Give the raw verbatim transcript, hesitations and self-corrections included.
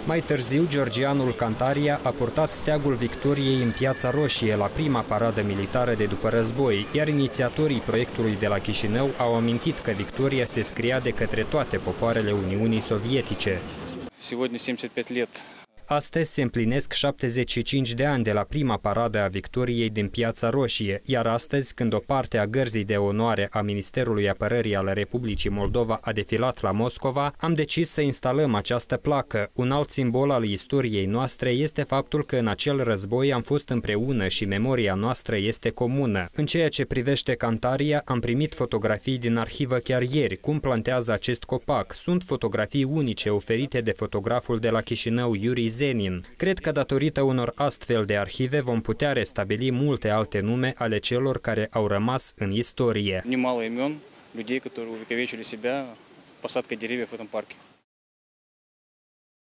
Mai târziu, georgianul Cantaria a purtat steagul victoriei în Piața Roșie la prima paradă militară de după război, iar inițiatorii proiectului de la Chișinău au amintit că victoria se scria de către toate popoarele Uniunii Sovietice. Astăzi se împlinesc șaptezeci și cinci de ani de la prima paradă a victoriei din Piața Roșie, iar astăzi, când o parte a gărzii de onoare a Ministerului Apărării al Republicii Moldova a defilat la Moscova, am decis să instalăm această placă. Un alt simbol al istoriei noastre este faptul că în acel război am fost împreună și memoria noastră este comună. În ceea ce privește Cantaria, am primit fotografii din arhivă chiar ieri, cum plantează acest copac. Sunt fotografii unice oferite de fotograful de la Chișinău, Yuri Zenin. Cred că datorită unor astfel de arhive vom putea restabili multe alte nume ale celor care au rămas în istorie. Немало имен людей, которые увековечили себя посадкой деревьев в этом парке.